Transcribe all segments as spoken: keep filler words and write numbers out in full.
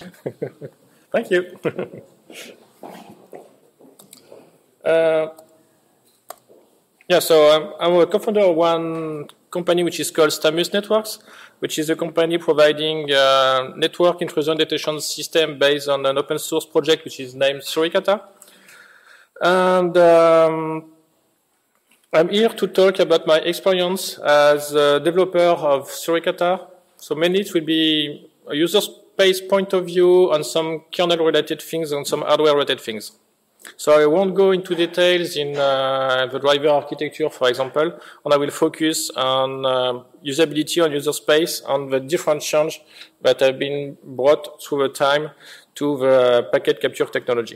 Thank you. uh, yeah, so um, I'm a co-founder of one company which is called Stamus Networks, which is a company providing uh, network intrusion detection system based on an open source project which is named Suricata. And um, I'm here to talk about my experience as a developer of Suricata. So mainly it will be a user space point of view on some kernel-related things and some hardware-related things. So I won't go into details in uh, the driver architecture, for example, and I will focus on uh, usability on user space and the different changes that have been brought through the time to the packet capture technology.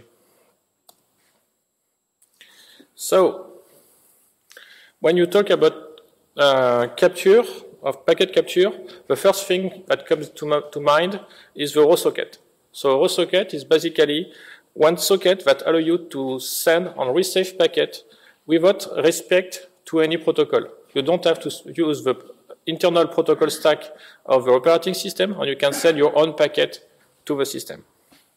So when you talk about uh, capture, of packet capture, the first thing that comes to, to mind is the raw socket. So raw socket is basically one socket that allows you to send and receive packet without respect to any protocol. You don't have to use the internal protocol stack of the operating system, and you can send your own packet to the system.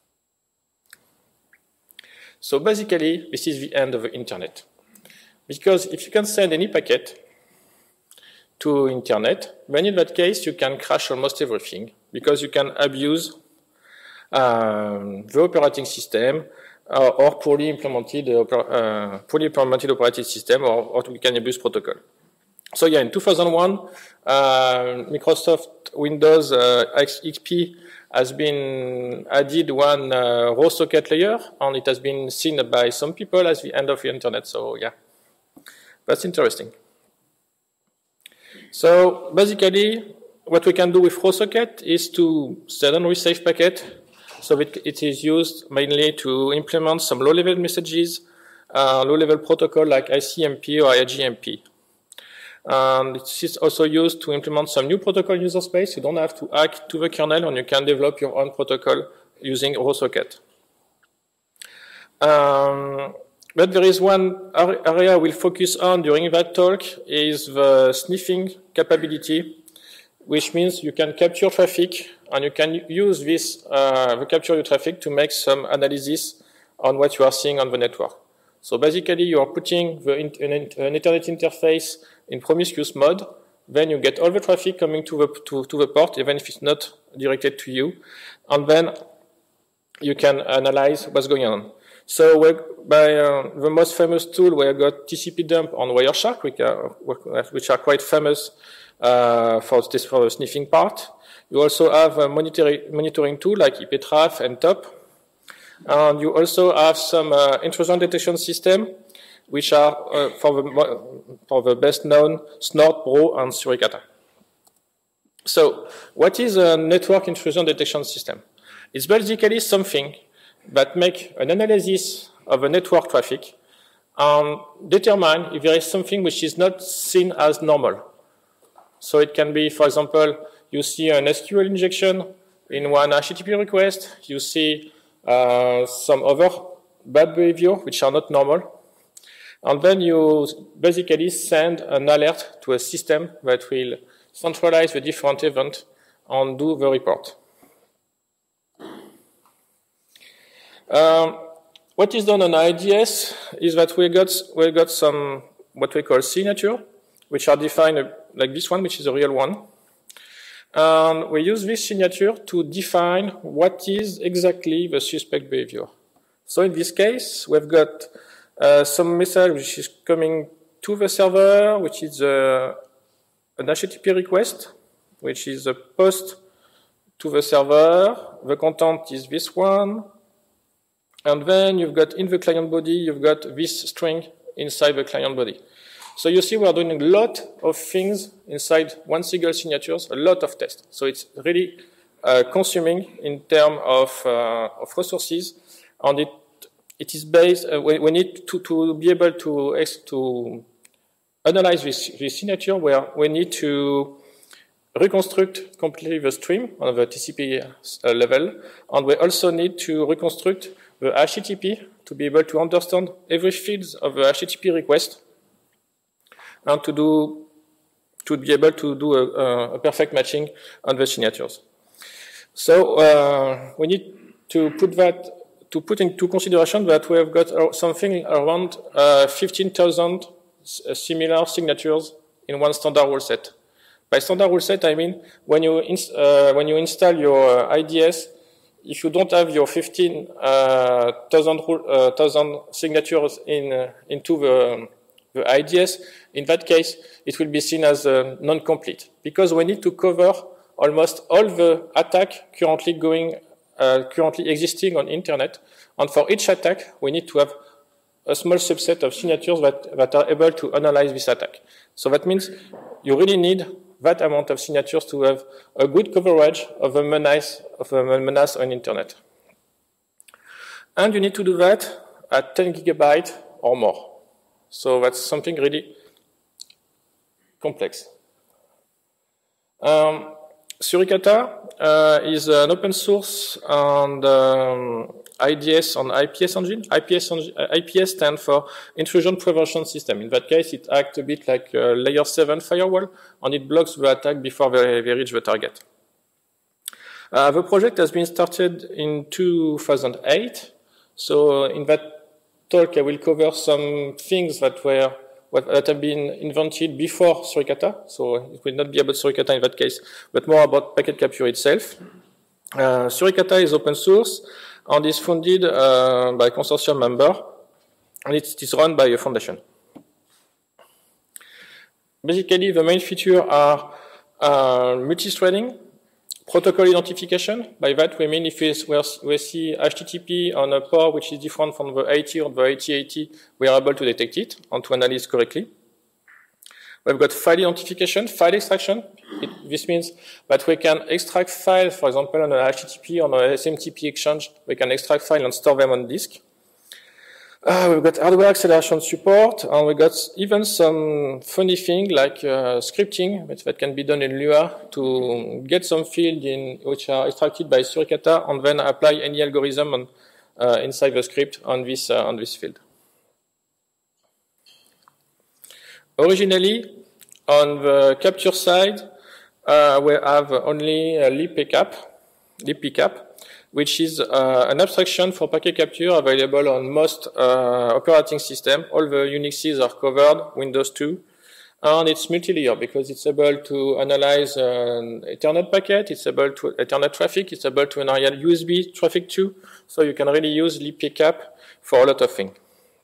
So basically, this is the end of the internet. Because if you can send any packet to internet, then in that case you can crash almost everything because you can abuse um, the operating system uh, or poorly implemented, uh, poorly implemented operating system, or, or we can abuse protocol. So yeah, in two thousand one, uh, Microsoft Windows uh, X P has been added one uh, raw socket layer, and it has been seen by some people as the end of the internet. So yeah, that's interesting. So basically, what we can do with raw socket is to send and receive packet. So it, it is used mainly to implement some low-level messages, uh, low-level protocol like I C M P or I G M P. And it is also used to implement some new protocol in user space. You don't have to hack to the kernel, and you can develop your own protocol using raw socket. Um, But there is one area we'll focus on during that talk is the sniffing capability, which means you can capture traffic and you can use this, uh, the capture your traffic to make some analysis on what you are seeing on the network. So basically you are putting the in, an, an internet interface in promiscuous mode, then you get all the traffic coming to the, to, to the port, even if it's not directed to you, and then you can analyze what's going on. So by uh, the most famous tool, we have got T C P dump on Wireshark, which are, which are quite famous uh, for this for the sniffing part. You also have a monitoring, monitoring tool like IPTraf and Top. And you also have some uh, intrusion detection system, which are uh, for, the, for the best known Snort, Bro, and Suricata. So what is a network intrusion detection system? It's basically something that make an analysis of a network traffic and determine if there is something which is not seen as normal. So it can be, for example, you see an S Q L injection in one H T T P request, you see uh, some other bad behavior which are not normal, and then you basically send an alert to a system that will centralize the different events and do the report. Um, what is done on I D S is that we got we got some what we call signature, which are defined like this one, which is a real one, and we use this signature to define what is exactly the suspect behavior. So in this case, we've got uh, some message which is coming to the server, which is uh, an H T T P request, which is a post to the server. The content is this one. And then you've got in the client body, you've got this string inside the client body. So you see we are doing a lot of things inside one single signature, a lot of tests. So it's really uh, consuming in terms of, uh, of resources. And it, it is based, uh, we, we need to, to be able to, to analyze this, this signature where we need to reconstruct completely the stream on the T C P uh, level. And we also need to reconstruct the H T T P to be able to understand every field of the H T T P request and to do to be able to do a, a perfect matching on the signatures. So uh, we need to put that to put into consideration that we have got something around uh, fifteen thousand similar signatures in one standard rule set. By standard rule set, I mean when you ins uh, when you install your uh, I D S, if you don't have your fifteen thousand uh, uh, signatures in uh, into the, the I D S, in that case, it will be seen as uh, non-complete because we need to cover almost all the attack currently going, uh, currently existing on internet, and for each attack, we need to have a small subset of signatures that, that are able to analyze this attack. So that means you really need that amount of signatures to have a good coverage of a menace, of a menace on internet. And you need to do that at ten gigabytes or more. So that's something really complex. Um, Suricata uh, is an open source and um, I D S on I P S engine. I P S, I P S stands for Intrusion Prevention System. In that case, it acts a bit like a layer seven firewall, and it blocks the attack before they, they reach the target. Uh, the project has been started in two thousand eight. So in that talk, I will cover some things that were that have been invented before Suricata. So it will not be about Suricata in that case, but more about packet capture itself. Uh, Suricata is open source and is funded uh, by a consortium member, and it is run by a foundation. Basically, the main features are uh, multi-threading, protocol identification. By that, we mean if we see H T T P on a port which is different from the eighty or the eighty eighty, we are able to detect it and to analyze correctly. We've got file identification, file extraction. It, this means that we can extract files, for example, on an H T T P, on an S M T P exchange. We can extract files and store them on disk. Uh, we've got hardware acceleration support, and we got even some funny thing like uh, scripting, which that can be done in Lua to get some fields in which are extracted by Suricata and then apply any algorithm on, uh, inside the script on this uh, on this field. Originally, on the capture side, uh, we have only a libpcap, libpcap, which is uh, an abstraction for packet capture available on most uh, operating systems. All the Unixes are covered, Windows two, and it's multi-layer because it's able to analyze an Ethernet packet, it's able to Ethernet traffic, it's able to analyze U S B traffic too, so you can really use libpcap for a lot of things.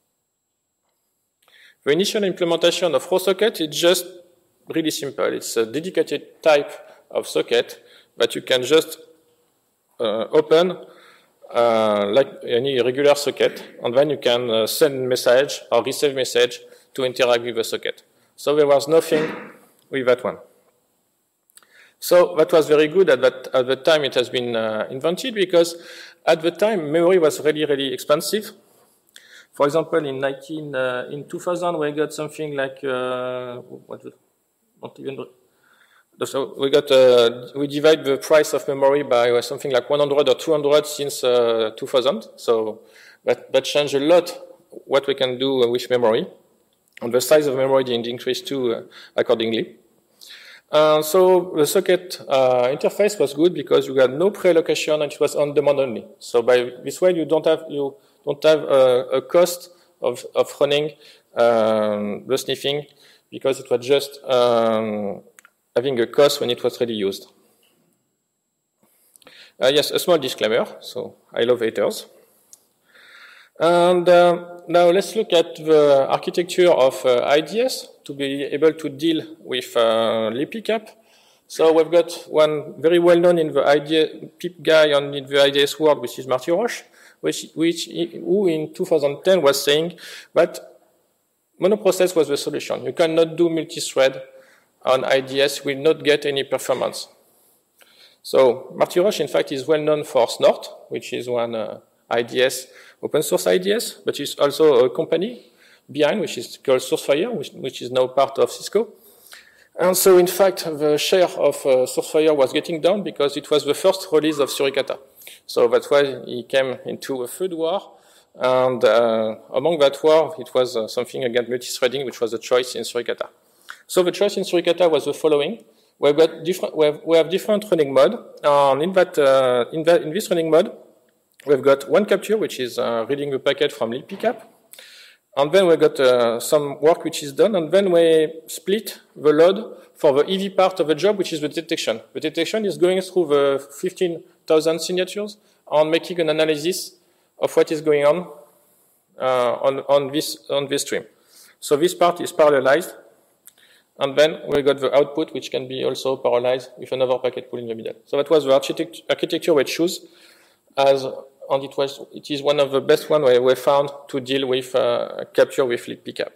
The initial implementation of RawSocket is just really simple. It's a dedicated type of socket that you can just uh, open uh, like any regular socket, and then you can uh, send message or receive message to interact with the socket. So there was nothing with that one. So that was very good at that at the time it has been uh, invented, because at the time memory was really really expensive. For example, in nineteen uh, in two thousand, we got something like uh, what? Not even. So we got uh, we divide the price of memory by something like one hundred or two hundred since uh, two thousand. So that that changed a lot what we can do with memory, and the size of memory didn't increase too uh, accordingly. Uh, so the socket uh, interface was good because you had no pre-allocation and it was on demand only. So by this way, you don't have you. don't have a, a cost of, of running um, the sniffing, because it was just um, having a cost when it was really used. Uh, yes, a small disclaimer, so I love haters. And uh, now let's look at the architecture of uh, I D S to be able to deal with uh, libpcap. So we've got one very well known in the I D S, pip guy on in the I D S world, which is Marty Roche, which, which who in two thousand ten was saying that monoprocess was the solution. You cannot do multi-thread on I D S, will not get any performance. So Marty Roche, in fact, is well known for Snort, which is one uh, I D S, open source I D S, but it's also a company behind, which is called SourceFire, which, which is now part of Cisco. And so, in fact, the share of uh, SourceFire was getting down because it was the first release of Suricata. So that's why he came into a food war. And uh, among that war, it was uh, something against multi-threading, which was a choice in Suricata. So the choice in Suricata was the following. we've got different, we have, we have different running mode. And in that, uh, in that, in this running mode, we've got one capture, which is uh, reading the packet from libpcap. And then we've got uh, some work which is done, and then we split the load for the E V part of the job, which is the detection. The detection is going through the fifteen thousand signatures and making an analysis of what is going on uh, on, on, this, on this stream. So this part is parallelized, and then we got the output, which can be also parallelized with another packet pool in the middle. So that was the architect architecture we chose, as, and it, was, it is one of the best ones we, we found to deal with uh, capture with libpcap.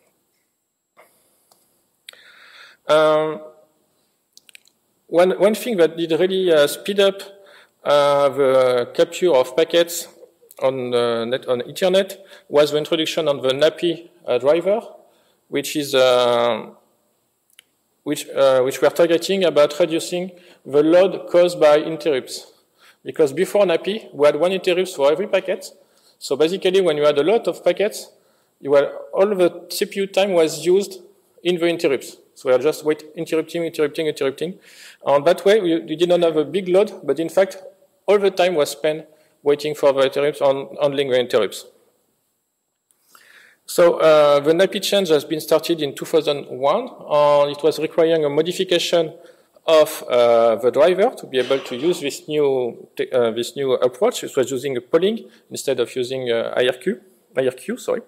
Um, one, one thing that did really uh, speed up uh, the capture of packets on, uh, net, on Ethernet was the introduction of the NAPI uh, driver, which is uh, which uh, which we are targeting about reducing the load caused by interrupts. Because before NAPI, we had one interrupt for every packet. So basically, when you had a lot of packets, you had all the C P U time was used in the interrupts. So we are just wait, interrupting, interrupting, interrupting. And that way, you, you did not have a big load, but in fact, all the time was spent waiting for the interrupts and handling the interrupts. So uh, the NAPI change has been started in two thousand one, and it was requiring a modification of uh, the driver to be able to use this new uh, this new approach. It was using a polling instead of using uh, I R Q. I R Q, sorry.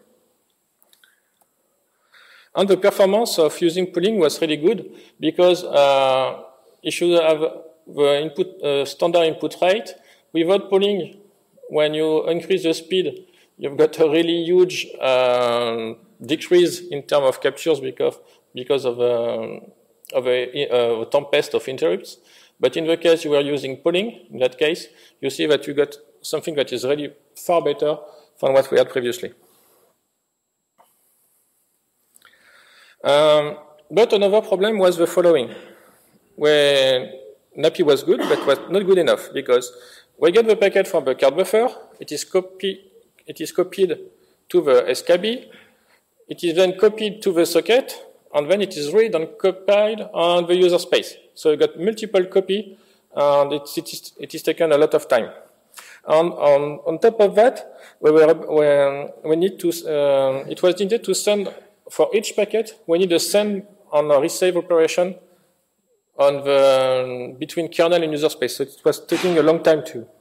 And the performance of using polling was really good because uh, you should have the input uh, standard input rate. Without polling, when you increase the speed, you've got a really huge um, decrease in terms of captures because because of uh, of a, a tempest of interrupts. But in the case you were using polling, in that case, you see that you got something that is really far better than what we had previously. Um, but another problem was the following. When NAPI was good, but was not good enough, because we get the packet from the card buffer, it is, copy, it is copied to the S K B, it is then copied to the socket, and then it is read and copied on the user space. So you got multiple copy, and it, it, is, it is taken a lot of time. And on, on top of that, we, were, we, we need to, uh, it was needed to send, for each packet, we need a send and a receive operation on the, between kernel and user space. So it was taking a long time too.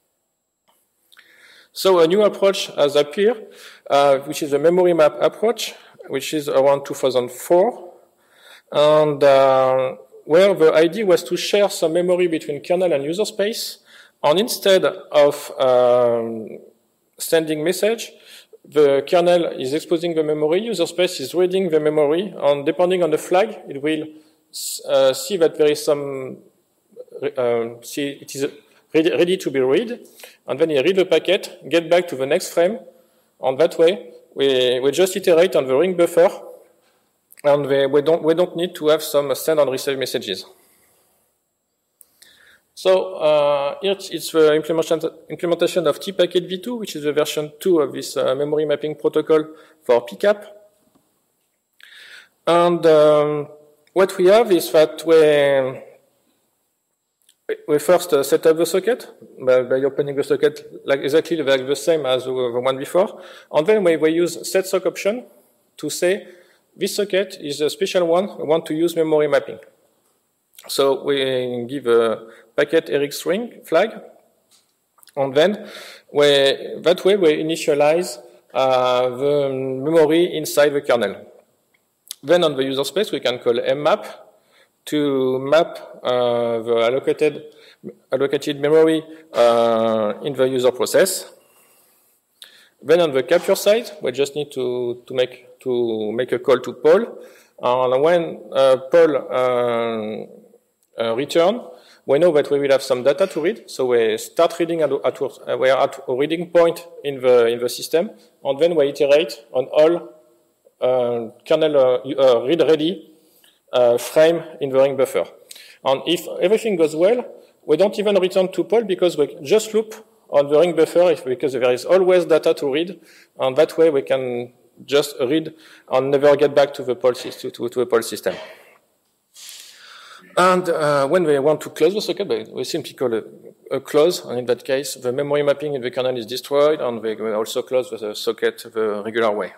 So a new approach has appeared, uh, which is the memory map approach, which is around two thousand four, and uh, where the idea was to share some memory between kernel and user space, and instead of um, sending message, the kernel is exposing the memory, user space is reading the memory, and depending on the flag, it will uh, see that there is some, uh, see it is ready, ready to be read, and then you read the packet, get back to the next frame, and that way, We, we just iterate on the ring buffer, and we, we, don't, we don't need to have some send and receive messages. So uh, here it's the implementation, implementation of tpacket v two, which is the version two of this uh, memory mapping protocol for P CAP. And um, what we have is that we, we first uh, set up the socket by, by opening the socket like exactly like the same as the, the one before. And then we, we use setSock option to say this socket is a special one, we want to use memory mapping. So we give a packet Eric string flag, and then we, that way we initialize uh, the memory inside the kernel. Then on the user space we can call mmap to map uh, the allocated, allocated memory uh, in the user process. Then on the capture side, we just need to, to, make, to make a call to poll. And when uh, poll uh, uh, return, we know that we will have some data to read. So we start reading at, at, uh, we are at a reading point in the, in the system. And then we iterate on all uh, kernel uh, uh, read ready Uh, frame in the ring buffer. And if everything goes well, we don't even return to poll because we just loop on the ring buffer if, because there is always data to read, and that way we can just read and never get back to the poll, to, to, to the poll system. And uh, when we want to close the socket, we simply call a, a close, and in that case, the memory mapping in the kernel is destroyed, and we will also close the socket the regular way.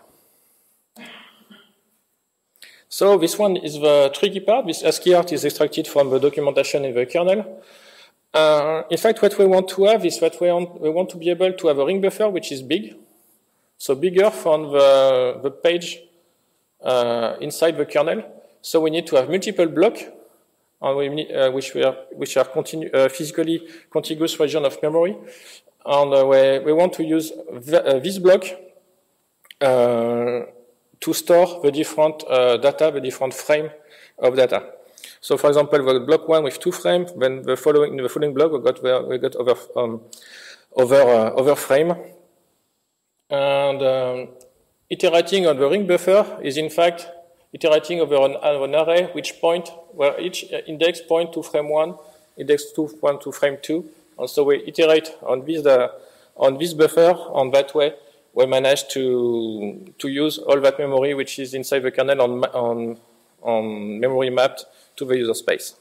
So this one is the tricky part. This ASCII art is extracted from the documentation in the kernel. Uh, in fact, what we want to have is that we want, we want to be able to have a ring buffer which is big, so bigger from the, the page uh, inside the kernel. So we need to have multiple blocks, and we need, uh, which, we are, which are continu uh, physically contiguous region of memory. And uh, we, we want to use the, uh, this block uh, to store the different uh, data, the different frame of data. So, for example, we got block one with two frames. Then the following, in the following block, we got we got over um, over uh, over frame. And um, iterating on the ring buffer is in fact iterating over an, an array which point where each index point to frame one, index two point to frame two, and so we iterate on this uh, on this buffer. On that way, we manage to to use all that memory which is inside the kernel on on on memory mapped to the user space.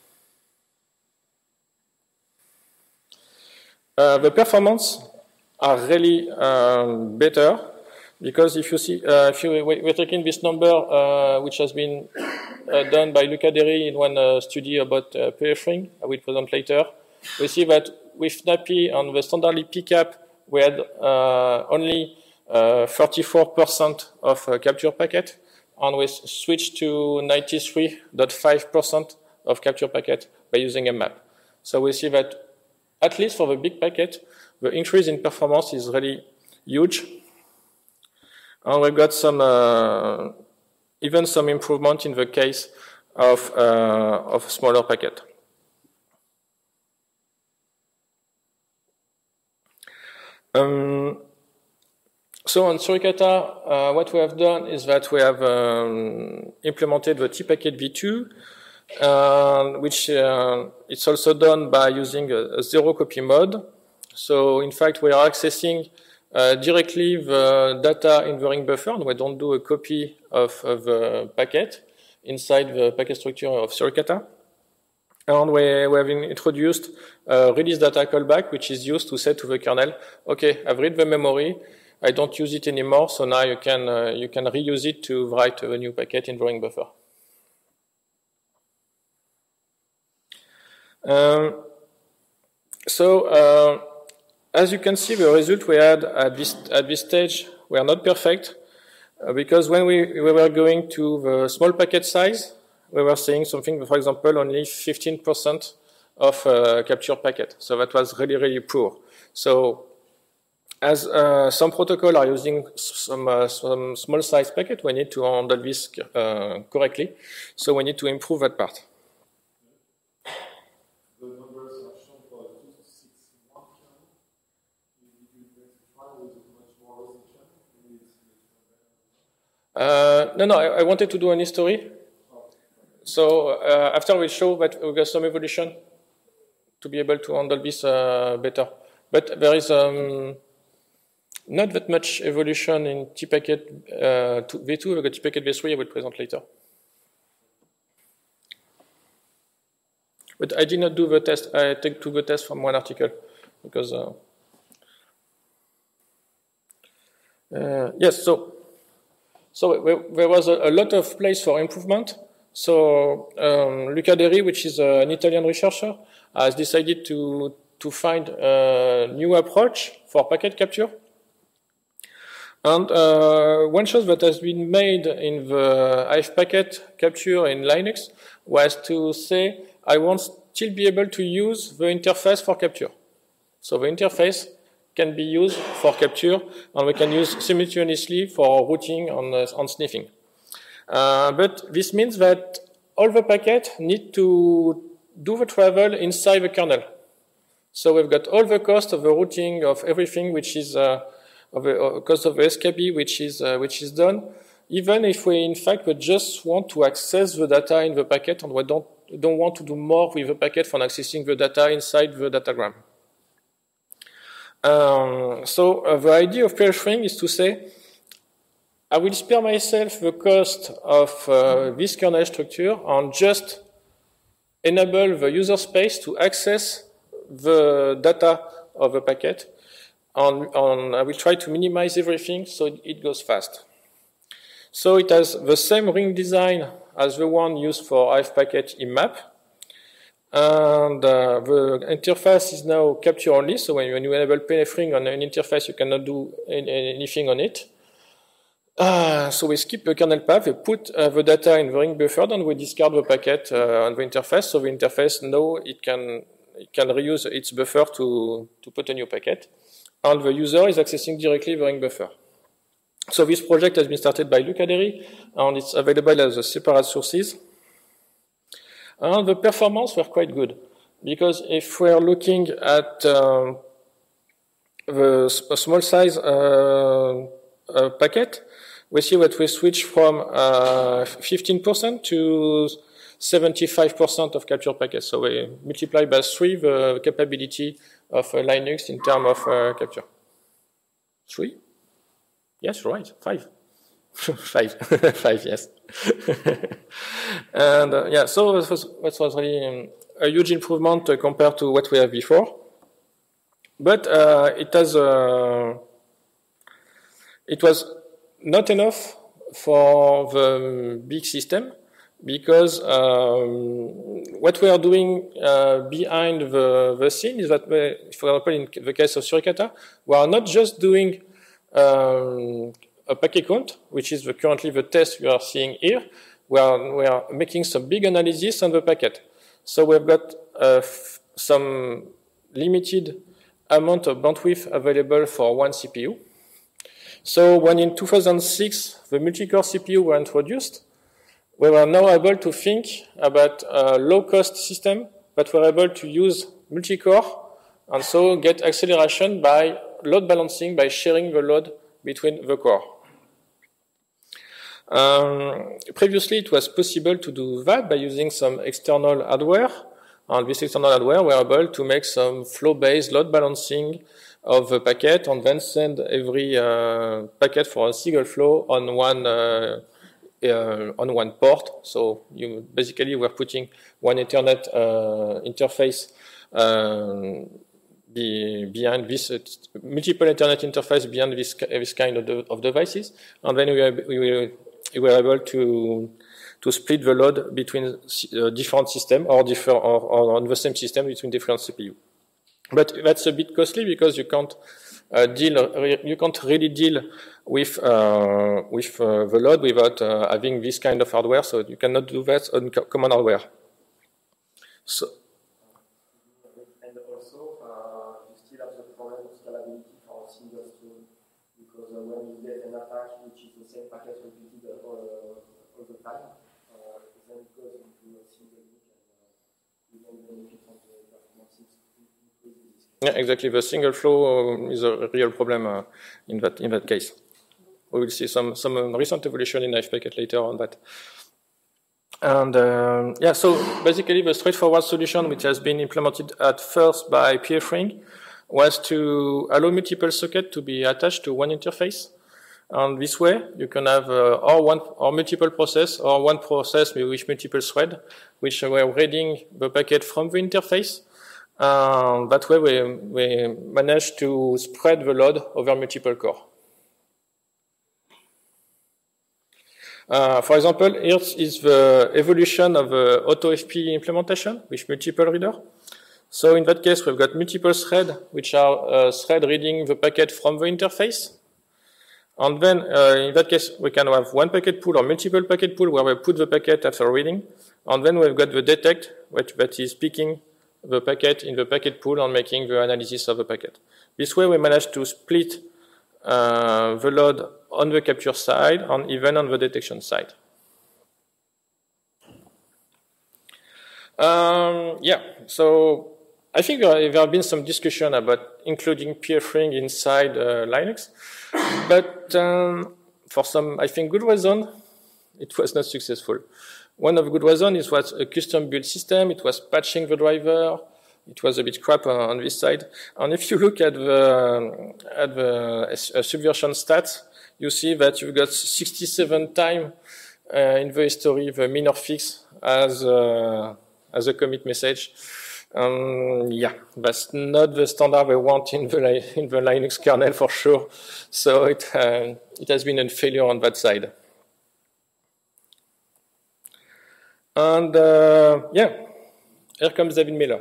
Uh, the performance are really um, better because if you see, uh, if you, we're taking this number uh, which has been uh, done by Luca Deri in one uh, study about uh, pfring, I will present later. We see that with Nappy and the standardly P cap, we had uh, only thirty-four percent uh, of uh, capture packet, and we switched to ninety-three point five percent of capture packet by using a map. So we see that at least for the big packet, the increase in performance is really huge. And we got some, uh, even some improvement in the case of, uh, of smaller packet. Um, so on Suricata, uh, what we have done is that we have um, implemented the T-Packet v two, uh, which uh, it's also done by using a, a zero copy mode. So in fact, we are accessing uh, directly the data in the ring buffer, and we don't do a copy of, of the packet inside the packet structure of Suricata. And we, we have introduced a release data callback, which is used to say to the kernel, okay, I've read the memory, I don't use it anymore, so now you can, uh, you can reuse it to write a new packet in the ring buffer. Um, so, uh, as you can see, the result we had at this, at this stage were not perfect, uh, because when we, we were going to the small packet size, we were seeing something, for example, only fifteen percent of uh, capture packet. So that was really, really poor. So as uh, some protocols are using some, uh, some small size packet, we need to handle this uh, correctly. So we need to improve that part. The numbers are shown for two six one channel. Did you try with much more recent channel? Uh, no, no, I, I wanted to do an history. So uh, after we show that we got some evolution to be able to handle this uh, better. But there is um, not that much evolution in T-Packet uh, v two, we got T-Packet v three, I will present later. But I did not do the test, I took the test from one article, because, uh, uh, yes, so, so there was a, a lot of place for improvement. So um, Luca Deri, which is uh, an Italian researcher, has decided to, to find a new approach for packet capture. And uh, one choice that has been made in the I F packet capture in Linux was to say, I want still be able to use the interface for capture. So the interface can be used for capture, and we can use simultaneously for routing and, uh, and sniffing. Uh, but this means that all the packets need to do the travel inside the kernel. So we've got all the cost of the routing of everything, which is uh, of the uh, cost of the S K B, which is uh, which is done. Even if we, in fact, we just want to access the data in the packet, and we don't don't want to do more with the packet for accessing the data inside the datagram. Um, so uh, the idea of pfring is to say, I will spare myself the cost of uh, this kernel structure and just enable the user space to access the data of the packet. And, and I will try to minimize everything so it goes fast. So it has the same ring design as the one used for I F packet in map. And uh, the interface is now capture only, so when you, when you enable P N F ring on an interface, you cannot do any, anything on it. Uh, so we skip the kernel path, we put uh, the data in the ring buffer, and we discard the packet uh, on the interface, so the interface knows it can, it can reuse its buffer to, to put a new packet. And the user is accessing directly the ring buffer. So this project has been started by Luca Deri, and it's available as a separate sources. And the performance were quite good, because if we're looking at uh, the small size uh, uh, packet, we see that we switch from uh, fifteen percent to seventy-five percent of capture packets. So we multiply by three the capability of uh, Linux in terms of uh, capture. Three? Yes, right, five. five, five, yes. And uh, yeah, so that was, that was really um, a huge improvement uh, compared to what we have before. But uh, it has, uh, it was not enough for the big system, because um, what we are doing uh, behind the, the scene is that, we, for example, in the case of Suricata, we are not just doing um, a packet count, which is the, currently the test we are seeing here. We are, we are making some big analysis on the packet. So we've got uh, some limited amount of bandwidth available for one C P U. So when in two thousand six the multi-core C P U were introduced, we were now able to think about a low-cost system, but we're able to use multi-core and so get acceleration by load balancing, by sharing the load between the core. Um, previously, it was possible to do that by using some external hardware. And this external hardware, we are able to make some flow-based load balancing of the packet and then send every uh, packet for a single flow on one uh, uh, on one port. So you basically we're putting one Ethernet uh, interface um, be, behind this uh, multiple Ethernet interface behind this this kind of, de of devices, and then we are, we will. We were able to to split the load between uh, different systems or different or, or on the same system between different C P U. But that's a bit costly because you can't uh, deal you can't really deal with uh, with uh, the load without uh, having this kind of hardware. So you cannot do that on co common hardware. So. And also, uh, you still have the problem of scalability for a single stream, because uh, when you get an attack which is the same packet repeated all, uh, all the time, uh, then it goes into a single link, and uh, you don't benefit from the performance increase. Yeah, exactly. The single flow is a real problem uh, in that in that case. We will see some some recent evolution in I F packet later on that. And um, yeah, so basically the straightforward solution which has been implemented at first by P F ring was to allow multiple sockets to be attached to one interface. And this way, you can have uh, or one or multiple process or one process with multiple threads, which were reading the packet from the interface. Uh, that way, we, we managed to spread the load over multiple core. Uh, for example, here is the evolution of the AutoFP implementation with multiple readers. So in that case, we've got multiple threads, which are uh, thread reading the packet from the interface. And then, uh, in that case, we can have one packet pool or multiple packet pool where we put the packet after reading. And then we've got the detect, which that is picking the packet in the packet pool and making the analysis of the packet. This way, we managed to split uh, the load on the capture side and even on the detection side. Um, yeah, so I think there have been some discussion about including P F ring inside uh, Linux, but um, for some, I think, good reason, it was not successful. One of the good reasons is was a custom build system. It was patching the driver. It was a bit crap on, on this side. And if you look at the at the uh, subversion stats, you see that you've got sixty-seven times uh, in the history the minor fix as uh, as a commit message. Um, yeah, that's not the standard we want in the, in the Linux kernel for sure. So it, uh, it has been a failure on that side. And uh, yeah, here comes David Miller.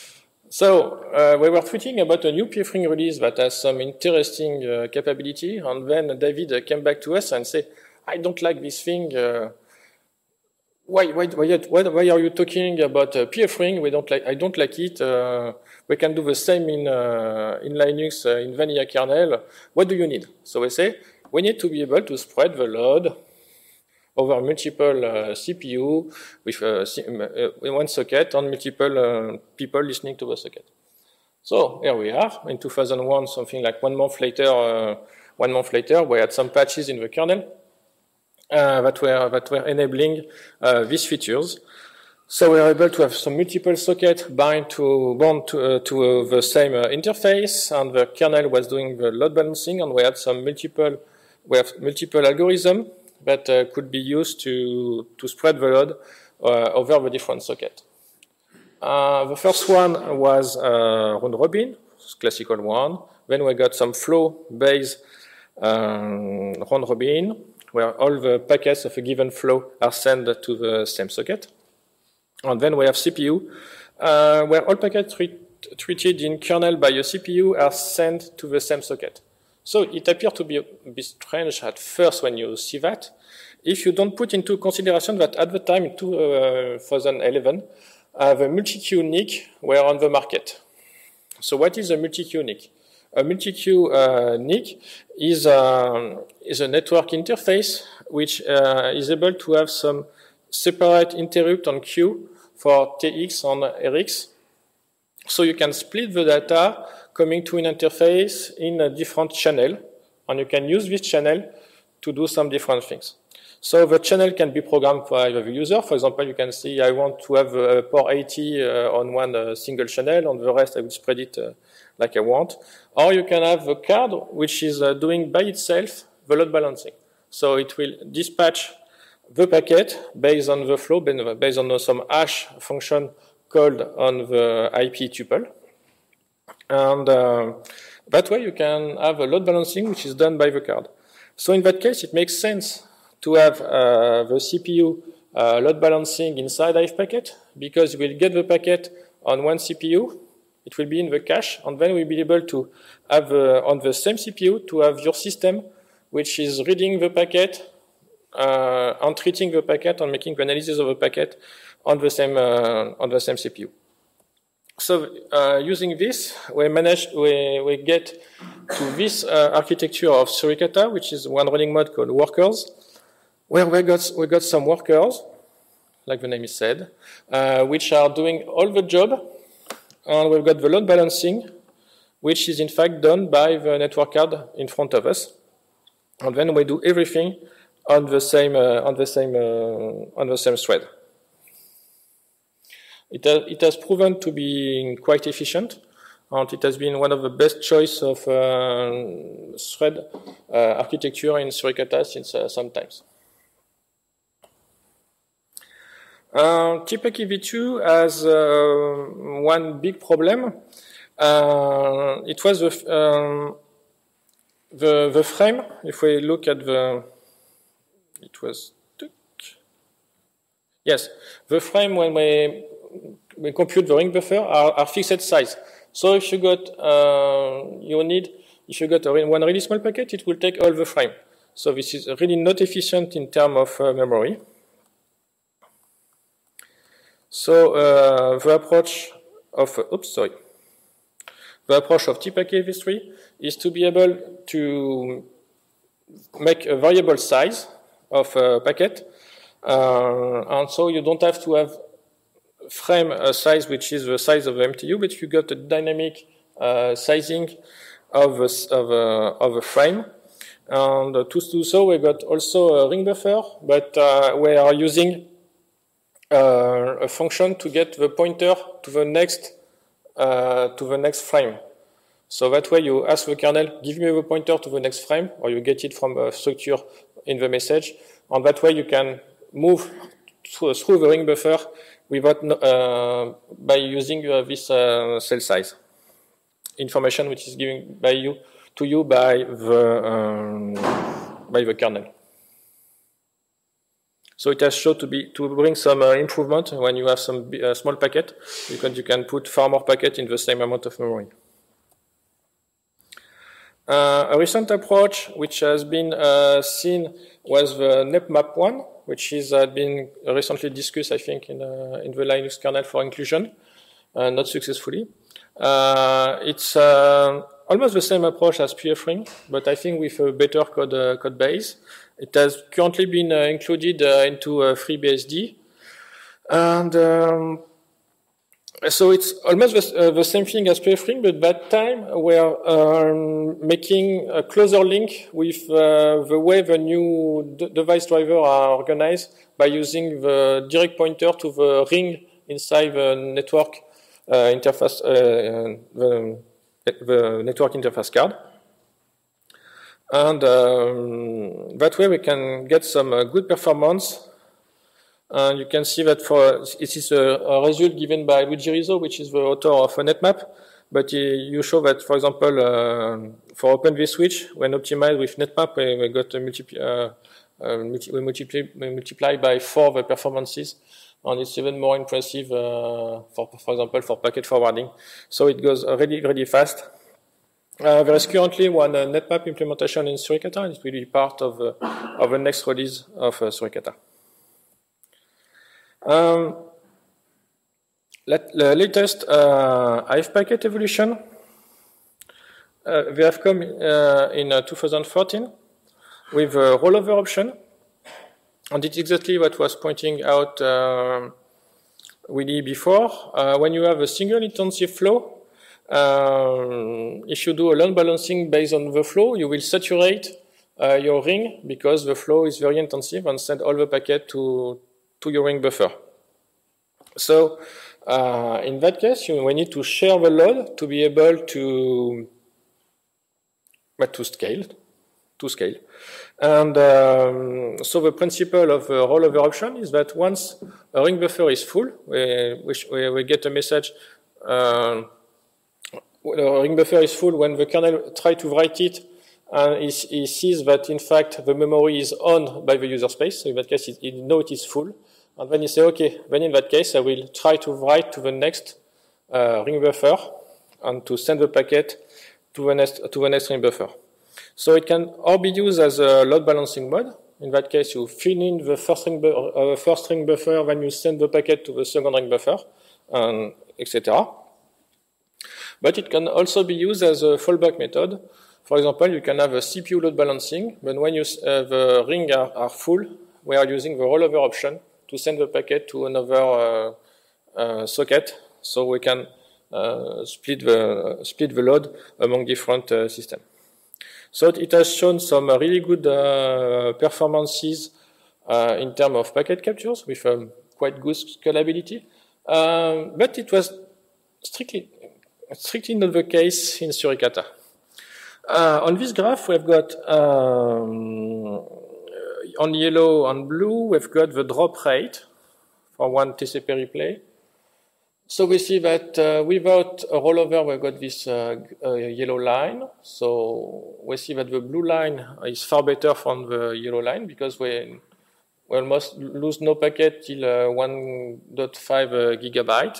So uh, we were tweeting about a new P F ring release that has some interesting uh, capability, and then David came back to us and said, I don't like this thing. Uh, why, why, why, why are you talking about uh, P F ring? We don't like, I don't like it. Uh, we can do the same in, uh, in Linux, uh, in vanilla kernel. What do you need? So we say, we need to be able to spread the load over multiple uh, C P U with uh, uh, one socket and multiple uh, people listening to the socket. So here we are in two thousand one, something like one month later. Uh, one month later, we had some patches in the kernel uh, that were that were enabling uh, these features. So we were able to have some multiple sockets bind to bound to, uh, to uh, the same uh, interface, and the kernel was doing the load balancing, and we had some multiple we have multiple algorithms that uh, could be used to, to spread the load uh, over the different sockets. Uh, the first one was uh, round robin, classical one. Then we got some flow-based um, round robin, where all the packets of a given flow are sent to the same socket. And then we have C P U, uh, where all packets treat, treated in kernel by a C P U are sent to the same socket. So it appears to be a bit strange at first when you see that, if you don't put into consideration that at the time in two thousand eleven, uh, the multi-queue N I C were on the market. So what is a multi-queue N I C? A multi-queue uh, N I C is, um, is a network interface which uh, is able to have some separate interrupt and queue for T X and R X. So you can split the data coming to an interface in a different channel, and you can use this channel to do some different things. So the channel can be programmed by the user. For example, you can see I want to have a port eighty uh, on one uh, single channel, and the rest I will spread it uh, like I want. Or you can have a card which is uh, doing by itself the load balancing. So it will dispatch the packet based on the flow, based on some hash function called on the I P tuple. And uh, that way you can have a load balancing which is done by the card. So in that case, it makes sense to have uh, the C P U uh, load balancing inside Hive packet, because you will get the packet on one C P U, it will be in the cache, and then we'll be able to have uh, on the same C P U to have your system which is reading the packet uh, and treating the packet and making the analysis of the packet on the same uh, on the same C P U. So uh, using this, we managed, we, we get to this uh, architecture of Suricata, which is one running mode called workers, where we got, we got some workers, like the name is said, uh, which are doing all the job, and we've got the load balancing, which is in fact done by the network card in front of us, and then we do everything on the same uh, on the same uh, on the same thread. It has, it has proven to be quite efficient, and it has been one of the best choice of uh, thread uh, architecture in Suricata since uh, some times. Uh, T-Pake v two has uh, one big problem. Uh, it was the, um, the the frame. If we look at the, it was yes, the frame when we we compute the ring buffer are, are fixed size. So if you got uh, you need if you got a one really small packet, it will take all the frame. So this is really not efficient in terms of uh, memory. So uh, the approach of uh, oops sorry the approach of T-Pake v three is to be able to make a variable size of a packet, uh, and so you don't have to have frame a size which is the size of the M T U, but you got a dynamic uh, sizing of a, of, a, of a frame. And to do so, we got also a ring buffer, but uh, we are using uh, a function to get the pointer to the next uh, to the next frame. So that way, you ask the kernel, give me the pointer to the next frame, or you get it from a structure in the message. And that way, you can move through, through the ring buffer without uh, by using uh, this uh, cell size information, which is given by you to you by the um, by the kernel. So it has shown to be to bring some uh, improvement when you have some uh, small packet, because you can put far more packet in the same amount of memory. Uh, a recent approach which has been uh, seen was the NepMap one, which has uh, been recently discussed, I think, in, uh, in the Linux kernel for inclusion, uh, not successfully. Uh, it's uh, almost the same approach as P F ring, but I think with a better code, uh, code base. It has currently been uh, included uh, into uh, FreeBSD. And um, so it's almost the, uh, the same thing as P F ring, but that time we're um, making a closer link with uh, the way the new device drivers are organized by using the direct pointer to the ring inside the network uh, interface, uh, the, the network interface card. And um, that way we can get some uh, good performance. And you can see that for it is a, a result given by Luigi Rizzo, which is the author of NetMap. But uh, you show that, for example, uh, for Open vSwitch, when optimized with NetMap, we, we got a multi, uh, uh, multi, we, multiply, we multiply by four the performances, and it's even more impressive uh, for, for example, for packet forwarding. So it goes really, really fast. Uh, there is currently one uh, NetMap implementation in Suricata, and it will be part of, uh, of the next release of uh, Suricata. Um, let, the latest uh, I F packet evolution, uh, they have come uh, in uh, two thousand fourteen with a rollover option, and it's exactly what was pointing out uh, Willy before. Uh, when you have a single intensive flow, um, if you do a load balancing based on the flow, you will saturate uh, your ring because the flow is very intensive and send all the packet to to your ring buffer. So uh, in that case, you we need to share the load to be able to but to scale, to scale. And um, so the principle of the rollover option is that once a ring buffer is full, we, we, we get a message. Uh, the ring buffer is full when the kernel tries to write it. And he, he sees that, in fact, the memory is owned by the user space. So in that case, he, he knows it is full. And then he says, OK, then in that case, I will try to write to the next uh, ring buffer and to send the packet to the next, to the next ring buffer. So it can all be used as a load balancing mode. In that case, you fill in the first ring, uh, first ring buffer, then you send the packet to the second ring buffer, and et cetera. But it can also be used as a fallback method. For example, you can have a C P U load balancing, but when you, uh, the rings are, are full, we are using the rollover option to send the packet to another uh, uh, socket, so we can uh, split the uh, split the load among different uh, systems. So it has shown some uh, really good uh, performances uh, in terms of packet captures with um, quite good scalability, um, but it was strictly strictly not the case in Suricata. Uh, on this graph, we've got um, on yellow and blue, we've got the drop rate for one T C P replay. So we see that uh, without a rollover, we've got this uh, uh, yellow line. So we see that the blue line is far better from the yellow line because we, we almost lose no packet till uh, one point five uh, gigabyte.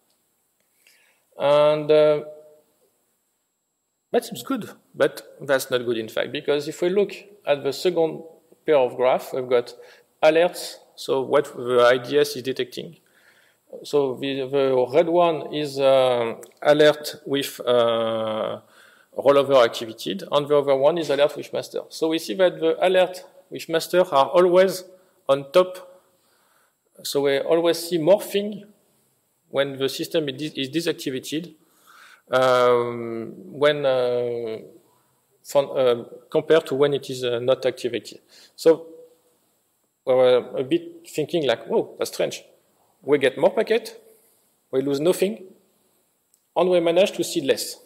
And uh, that seems good, but that's not good in fact, because if we look at the second pair of graphs, we've got alerts, so what the I D S is detecting. So the, the red one is uh, alert with uh, rollover activated, and the other one is alert with master. So we see that the alert with master are always on top. So we always see morphing when the system is disactivated, um, when uh, from, uh, compared to when it is uh, not activated. So we're a bit thinking like, whoa, that's strange. We get more packet, we lose nothing, and we manage to see less.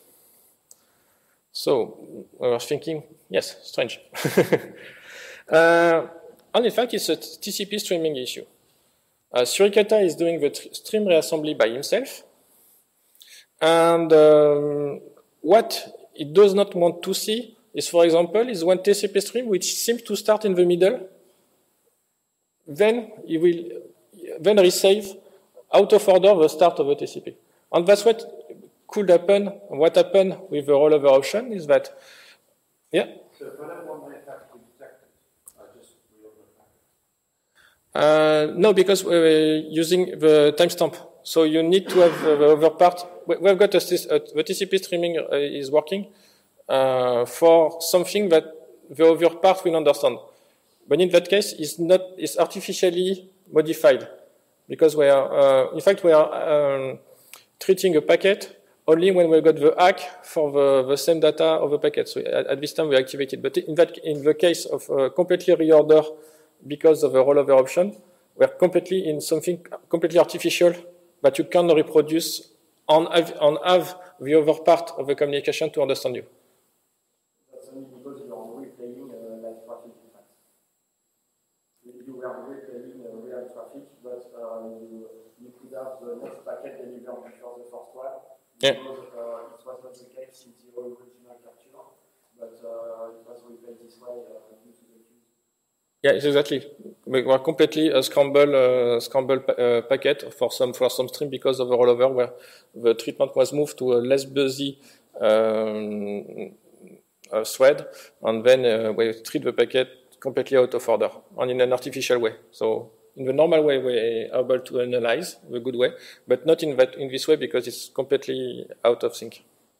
So we were thinking, yes, strange. uh, and in fact, it's a T C P streaming issue. Uh, Suricata is doing the stream reassembly by himself. And um, what it does not want to see is, for example, is one T C P stream which seems to start in the middle. Then it will then receive out of order the start of the T C P. And that's what could happen. What happened with the rollover option is that, yeah. So if I don't want my attack to be detected, I just reorder the Uh, packet. no, because we're using the timestamp. So you need to have uh, the other part. We've got a, a, the T C P streaming uh, is working uh, for something that the other part will understand. But in that case, it's not, it's artificially modified because we are, uh, in fact, we are um, treating a packet only when we got the hack for the, the same data of the packet. So at, at this time we activated. But in that, in the case of uh, completely reorder because of the rollover option, we are completely in something completely artificial that you can reproduce on have, on have the other part of the communication to understand you. That's only because you are replaying uh, live traffic, in fact. You were replaying uh, real traffic, but uh, you, you could have the next packet delivered before the first one. Yeah. Because uh, it was not the case in the original capture, but uh, it was replayed this way uh, due to the queue. Yeah, exactly. We are completely a scramble, uh, scramble pa uh, packet for some for some stream because of the rollover, where the treatment was moved to a less busy um, uh, thread, and then uh, we treat the packet completely out of order and in an artificial way. So in the normal way, we are able to analyze the good way, but not in that in this way because it's completely out of sync.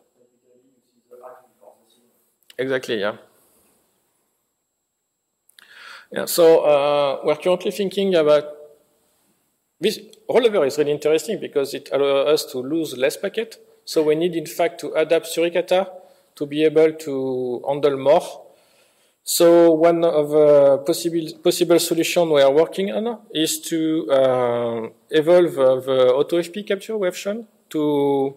Exactly. Yeah. Yeah, so uh, we're currently thinking about this rollover is really interesting because it allows us to lose less packet. So we need, in fact, to adapt Suricata to be able to handle more. So one of the possible possible solutions we are working on is to uh, evolve uh, the auto F P capture we have shown to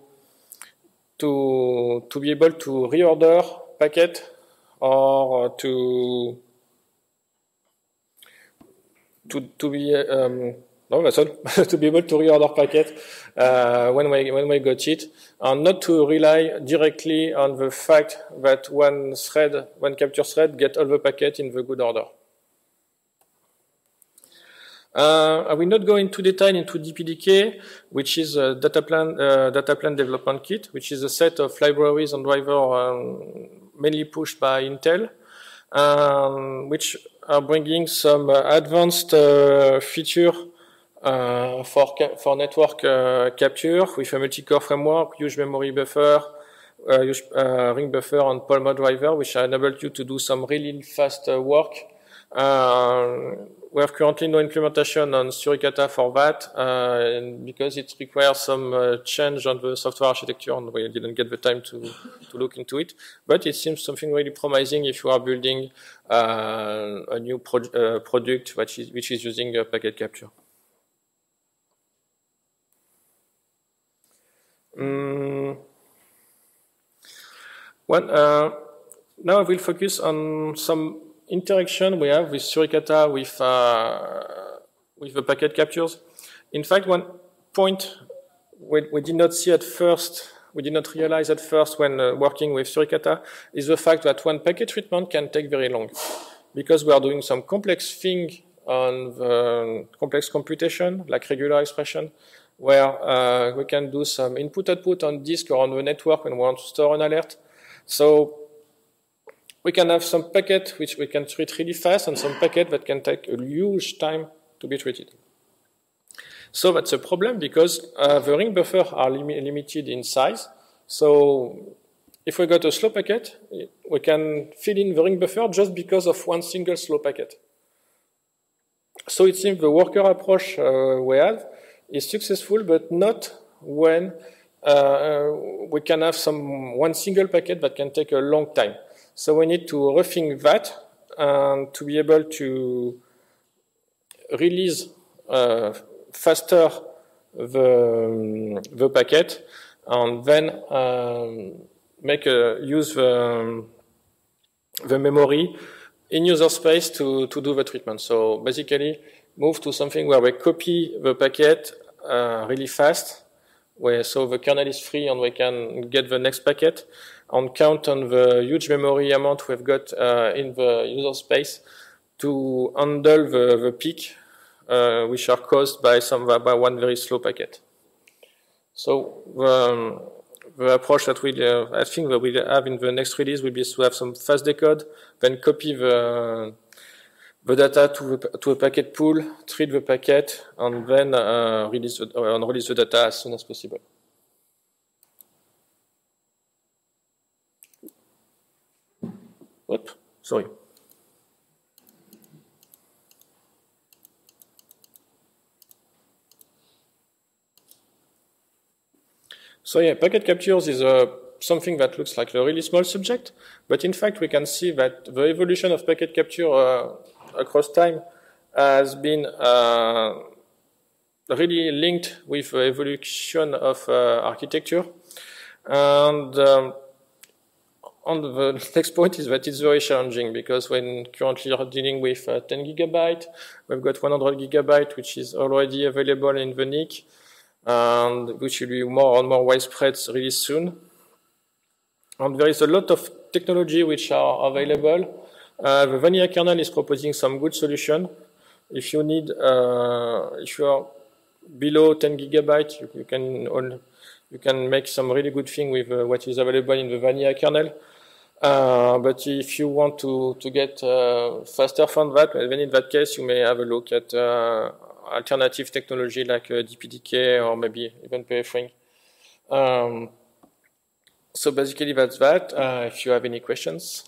to to be able to reorder packet or to to to be um, no that's all to be able to reorder packet uh, when we when we got it, and not to rely directly on the fact that one thread, one capture thread, get all the packet in the good order. Uh, I will not go into detail into D P D K, which is a data plan uh, data plan development kit, which is a set of libraries and drivers um, mainly pushed by Intel, um, which are bringing some uh, advanced uh, feature uh, for for network uh, capture with a multi-core framework, huge memory buffer, uh, huge uh, ring buffer, and Palma driver, which enable you to do some really fast uh, work. Uh, we have currently no implementation on Suricata for that uh, and because it requires some uh, change on the software architecture, and we didn't get the time to, to look into it. But it seems something really promising if you are building uh, a new pro uh, product which is, which is using uh, packet capture. Mm. One, uh, now I will focus on some interaction we have with Suricata with uh, with the packet captures. In fact, one point we, we did not see at first, we did not realize at first when uh, working with Suricata is the fact that one packet treatment can take very long because we are doing some complex thing on the complex computation like regular expression, where uh, we can do some input-output on disk or on the network when we want to store an alert. So we can have some packet which we can treat really fast and some packet that can take a huge time to be treated. So that's a problem because uh, the ring buffer are lim limited in size. So if we got a slow packet, we can fill in the ring buffer just because of one single slow packet. So it seems the worker approach uh, we have is successful, but not when uh, we can have some one single packet that can take a long time. So we need to rethink that and to be able to release uh, faster the, the packet and then um, make a, use the, the memory in user space to, to do the treatment. So basically move to something where we copy the packet uh, really fast, where so the kernel is free and we can get the next packet, and count on the huge memory amount we've got uh, in the user space to handle the, the peak, uh, which are caused by some by one very slow packet. So um, the approach that we, uh, I think that we have in the next release will be to have some fast decode, then copy the the data to the, to a packet pool, treat the packet, and then uh, release the, uh, and release the data as soon as possible. Whoop, sorry. So yeah, packet captures is uh, something that looks like a really small subject, but in fact we can see that the evolution of packet capture uh, across time has been uh, really linked with the evolution of uh, architecture. And um, on the next point is that it's very challenging, because when currently are dealing with uh, ten gigabyte, we've got one hundred gigabyte, which is already available in the N I C, and which will be more and more widespread really soon. And there is a lot of technology which are available. Uh, the vanilla kernel is proposing some good solution. If you need, uh, if you are below ten gigabyte, you, you can all, you can make some really good thing with uh, what is available in the vanilla kernel. Uh, but if you want to to get uh, faster from that, then in that case you may have a look at uh, alternative technology like uh, D P D K or maybe even P F ring. Um, so basically that's that. Uh, if you have any questions.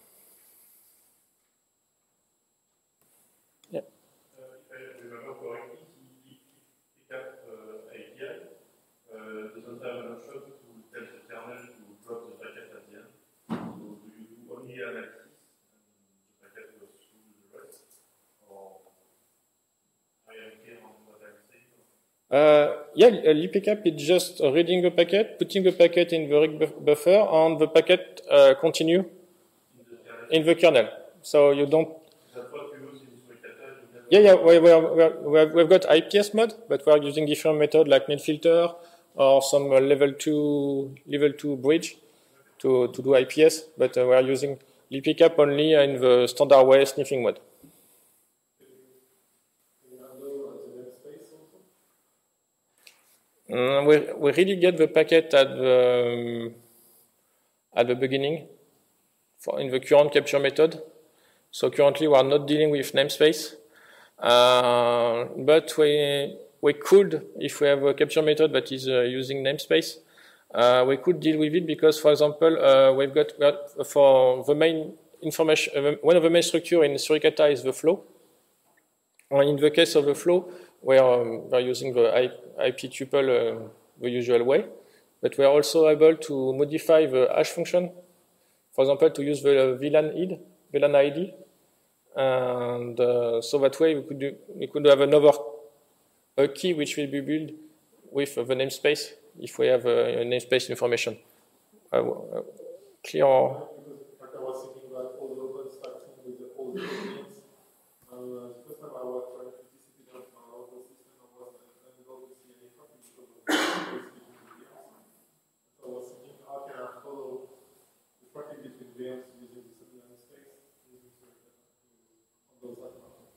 Yeah. Uh, if I remember correctly, the pickup uh, A P I uh, doesn't have an option to tell the kernel to drop the packet at the end. So do you do only analysis and the packet goes through the rest? Or I am clear on what I'm saying? Uh, yeah, libpcap is just reading the packet, putting the packet in the rig buffer, and the packet uh, continue in the, in the kernel. So you don't. That's what you use in Suricata? Yeah, yeah, we, we are, we are, we have, we've got I P S mode, but we are using different methods like NetFilter or some uh, level two level two bridge to to do I P S. But uh, we are using libpcap only in the standard way sniffing mode. Mm, we, we really get the packet at the, um, at the beginning for, in the current capture method. So currently we are not dealing with namespace. Uh, but we, we could, if we have a capture method that is uh, using namespace, uh, we could deal with it because, for example, uh, we've got, we got for the main information, uh, one of the main structure in Suricata is the flow. And in the case of the flow, we are, um, we are using the I P tuple uh, the usual way, but we are also able to modify the hash function. For example, to use the V LAN I D, V LAN I D, and uh, so that way we could do, we could have another a key which will be built with uh, the namespace if we have uh, namespace information. Uh, uh, clear? Because like I was thinking about all the open stack thing with the old domains. Uh, the first time I was trying to discipline up my local system, I was unable to see any traffic because of the space between V Ms. So I was thinking, how can I follow the traffic between V Ms using the subdomain space, using Suricata on those platforms?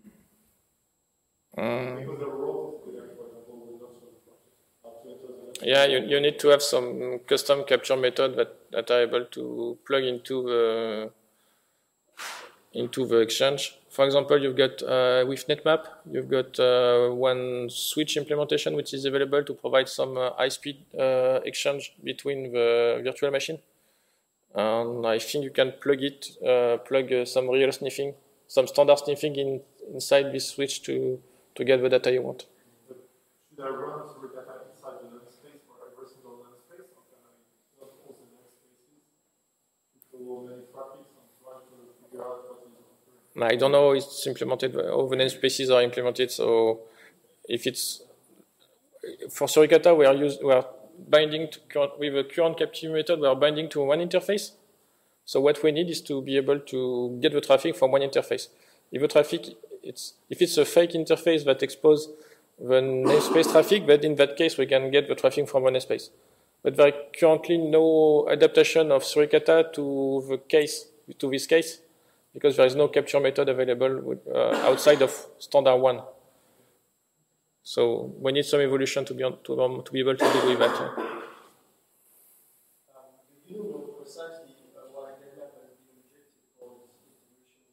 Um, Because the roles with them, for example, will not show the traffic. Yeah, you, you need to have some custom capture method that, that are able to plug into the into the exchange. For example, you've got uh, with NetMap, you've got uh, one switch implementation which is available to provide some uh, high-speed uh, exchange between the virtual machine. And I think you can plug it, uh, plug uh, some real sniffing, some standard sniffing in, inside this switch to to get the data you want. But should I run Suricata inside the namespace for every single namespace, or can I not all the namespaces to follow many traffics and try to figure out what is occurring? I don't know how it's implemented, how the namespaces are implemented. So if it's for Suricata, we are use, we are binding to current, with a current captive method. We are binding to one interface. So what we need is to be able to get the traffic from one interface. If the traffic it's, if it's a fake interface that exposes the namespace traffic, then in that case we can get the traffic from the namespace. But there are currently no adaptation of Suricata to the case, to this case, because there is no capture method available with, uh, outside of standard one. So we need some evolution to be on, to, um, to be able to deal with that. Um, do you know precisely uh, why NetMap has been rejected for this integration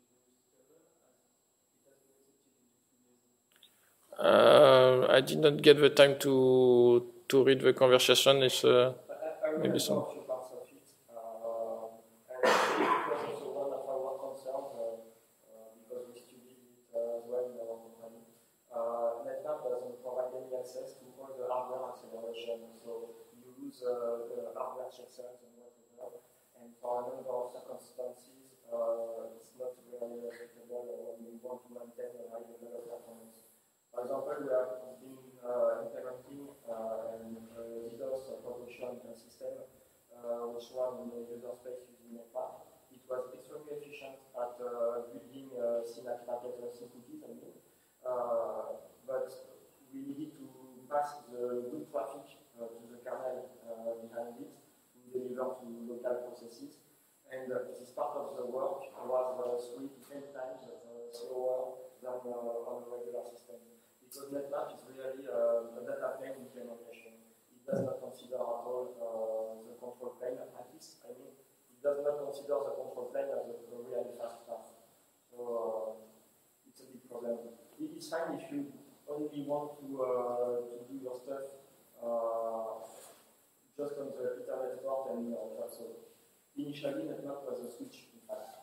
with Together? Uh, I did not get the time to to read the conversation. It's uh, I, I maybe some. a few parts of it. Uh, and it was also one of our concerns uh, uh, because we studied it uh, as well in our company. Uh, NetMap doesn't provide any access to all the hardware acceleration, so you lose uh, the hardware checksums and whatever. And for a number of circumstances, uh, it's not really acceptable when we want to maintain a high level of performance. For example, we have been uh, implementing uh, an uh, DDoS protection system, uh, which ran in the user space using NetMap. It was extremely efficient at uh, building uh, synapse packet cookies, I mean. Uh, but we needed to pass the good traffic uh, to the kernel uh, behind it to deliver to local processes. And uh, this part of the work was uh, three to ten times uh, slower than uh, on a regular system. Because NetMap is really uh, a data plane implementation. It does not consider at all uh, the control plane, at least, I mean, it does not consider the control plane as a, a really fast path. So uh, it's a big problem. It's fine if you only want to, uh, to do your stuff uh, just on the Ethernet port and uh, that's all. Initially, NetMap was a switch, in fact.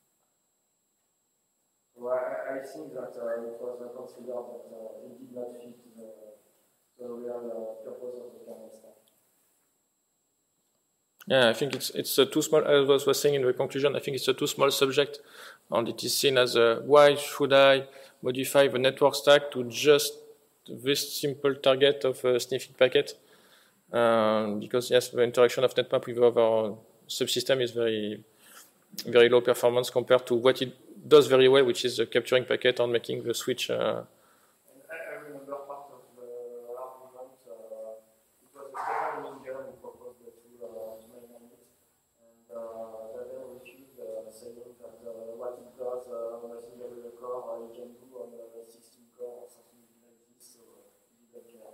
So I, I think that uh, it was uh, considered that uh, it did not fit the, the real uh, purpose of the kernel stack. Yeah, I think it's it's a too small. As I was saying in the conclusion, I think it's a too small subject, and it is seen as a why should I modify the network stack to just this simple target of a sniffing packet? Um, because yes, the interaction of NetMap with our subsystem is very very low performance compared to what it does very well, which is uh, capturing packet and making the switch. Uh, I, I remember part of the argument. Uh, it was the second engineer who proposed the two uh, to maintain it, and uh, they then refused, uh, saying that uh, what it does uh, on a single core, uh, you can do on a sixteen core or something like this. So uh, he didn't care.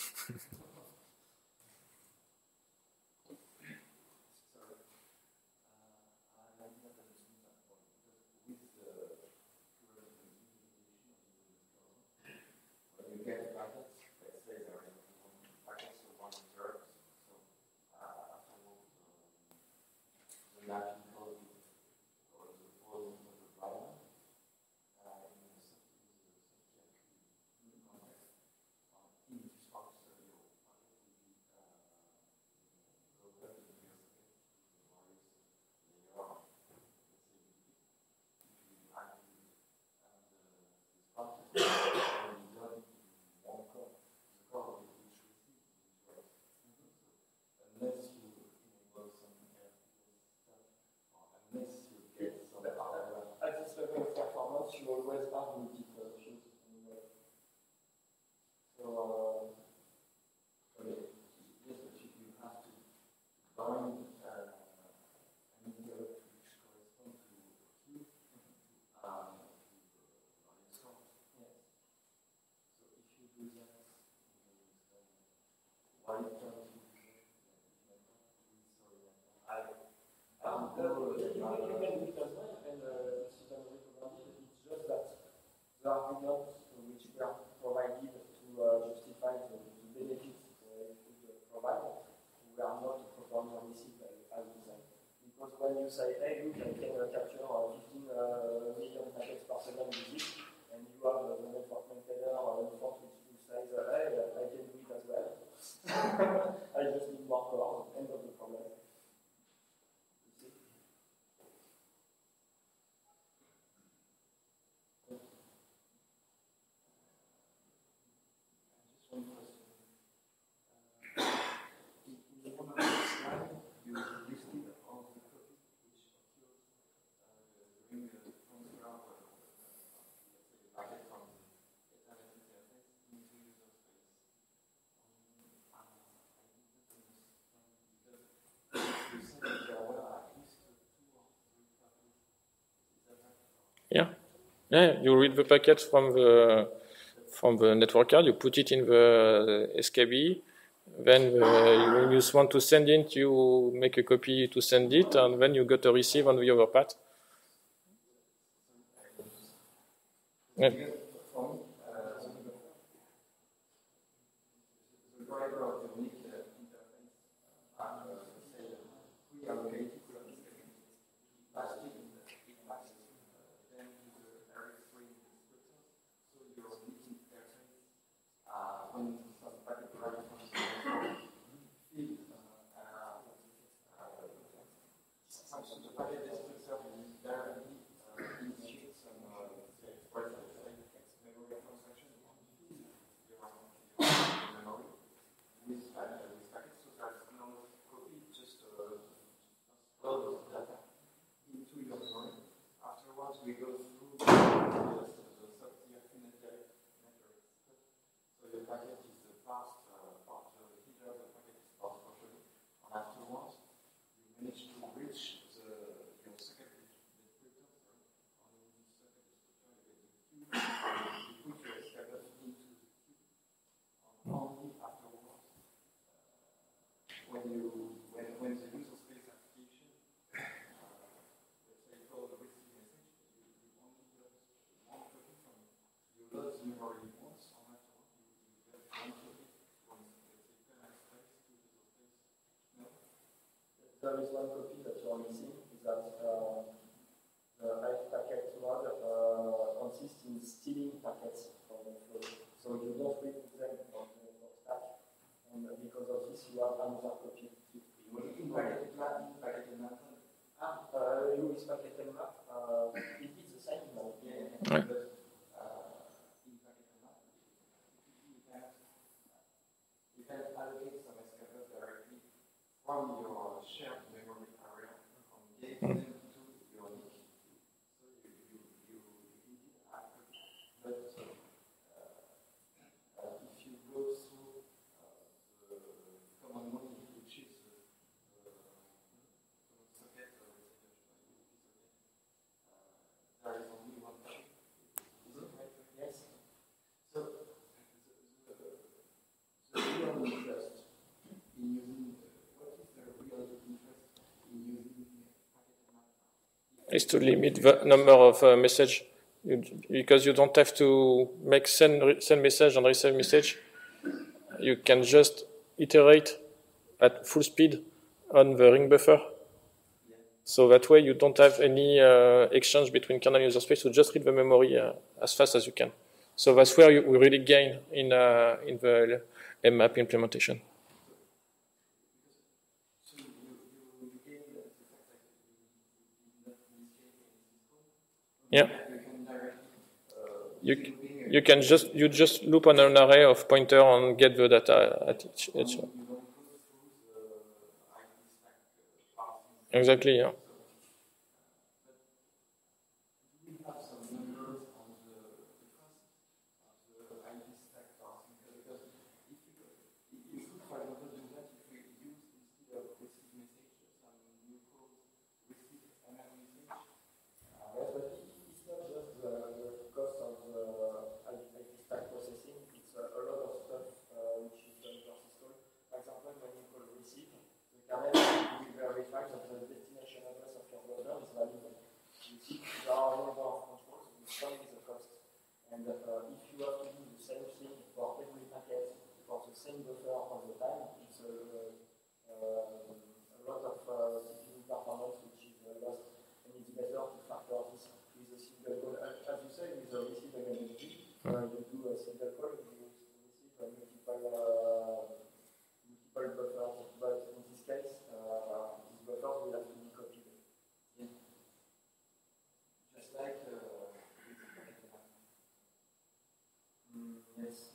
You always have multiple issues. So, uh, okay. Yes, but you, you have to bind uh, an interrupt which corresponds to a queue um, to the source. Yes. So if you do that, why don't you do that? I um, uh, you can do it as well, and uh, system recommended. It's just that the arguments which were provided to uh, justify the, the benefits uh, it would provide were not properly received as design. Because when you say, hey, look, I can uh, capture uh, fifteen uh, million packets per second with it, and you have uh, the network maintainer uh, in front which who says, uh, hey, I can do it as well. I just need more cores, end of the problem. Yeah, you read the packet from the from the network card, you put it in the S K B, then the, when you want to send it, you make a copy to send it, and then you got a receive on the other path. Yeah. There is one copy that you are missing, is that uh, the hive packet mode uh, consists in stealing packets from the flow. So you don't read them from the network stack, and because of this, you have another copy. In packet map, in packet map. Ah, uh, you use packet map. Uh, it is the same mode. Yeah. Ouais. But uh, in packet map, you can you can allocate some escapers directly from your shared memory area and give them to your NIC. So you, you, you, you indeed have to, but uh, uh, if you go through uh, the common module, which is the uh, socket, uh, there is only one copy. Is it right? Yes. So the, the, the real interest in using is to limit the number of uh, message, you, because you don't have to make send send message and receive message. You can just iterate at full speed on the ring buffer. So that way you don't have any uh, exchange between kernel and user space. You just read the memory uh, as fast as you can. So that's where you, we really gain in uh, in the M map implementation. Yeah. You you can just you just loop on an array of pointer and get the data at each. each. Exactly. Yeah. And uh, if you have to do the same thing for every packet for the same buffer all the time, it's a, uh, a lot of uh, C P U performance which is uh, lost, and it's better to factor this with a single call. As you said, with a receive and M S G, uh, you do a single call, you receive uh, multiple, uh, multiple buffers, but in this case, uh, these buffers will have to be copied. Yeah. Just like uh, Yes.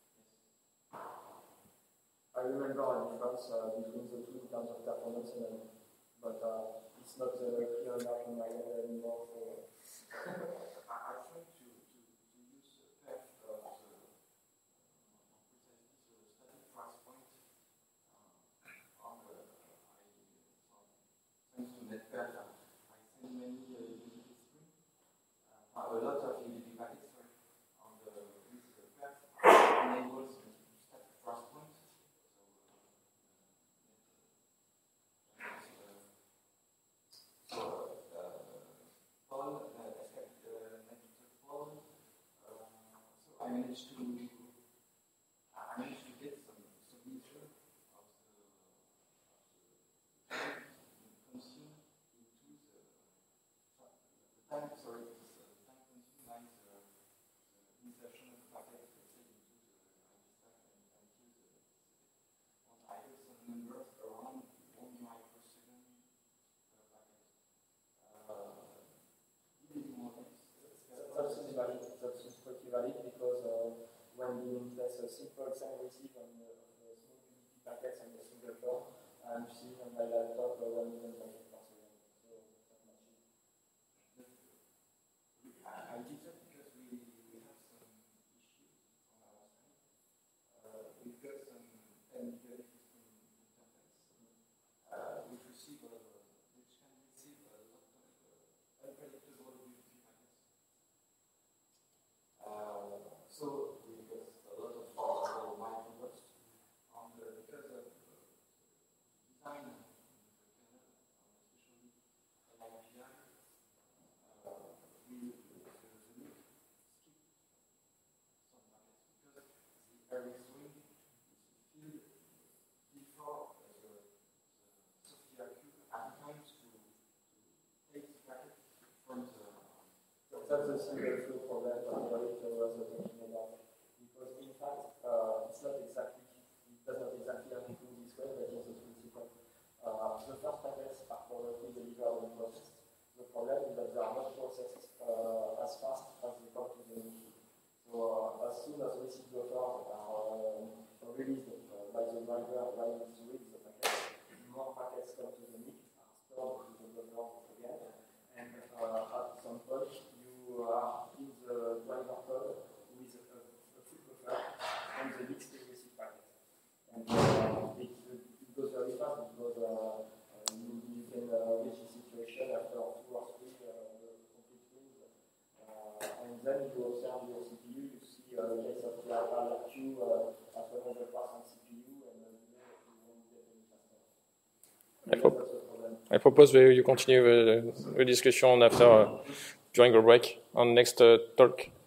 I remember a difference uh, between the two in terms of performance, and, but uh, it's not uh, clear enough in my head anymore. So. I try to, to, to use the path of the, the static price point uh, on the, I, thanks to NetPath, I send many uh, unity streams. Uh, a lot of a simple send receive on the small U D P packets on a single floor. I'm seeing on my laptop uh, one million packets per second. So that's much easier. I did that because we, we have some issues on our side. Uh, we've got some M D system interface, uh, which receive a, which can receive a lot of uh, unpredictable U D P packets. Uh, so we got a lot of uh, microbursts on the because of uh, design of the kernel, especially an I P I. Uh, we every swing is filled before the, the Sophia cube at times to, to take the packet from the. So that's a single flow problem that Eric was talking about. Because in fact, uh, it's not exactly, it does not exactly have to do this way, but it's a principle. Uh, the first packets are probably delivered and processed. The problem is that they are not processed uh, as fast as they come to the NIC. So uh, as soon as receipt buffers are uh, released uh, by the driver while it reads the packet, more packets come to the N I C, are stored to the buffer again, and uh, at some point you are in the driver code with a, a full buffer and the next receipt packet. And uh, it, it goes very fast because uh, uh, you, you can uh, reach a situation after two or three uh, complete wins. Uh, and then you observe your C P U, you see uh, the case of the I R Q uh, at one hundred percent C P U, and uh, you know that you won't get any faster. I, pro I propose that you continue the, the discussion after, uh, during the break on next uh, talk.